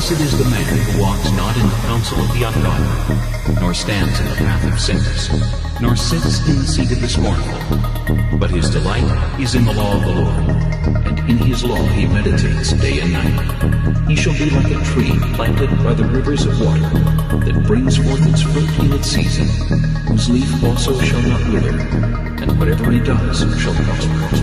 Blessed is the man who walks not in the counsel of the ungodly, nor stands in the path of sinners, nor sits in the seat of the scornful. But his delight is in the law of the Lord, and in his law he meditates day and night. He shall be like a tree planted by the rivers of water, that brings forth its fruit in its season, whose leaf also shall not wither, and whatever he does shall prosper.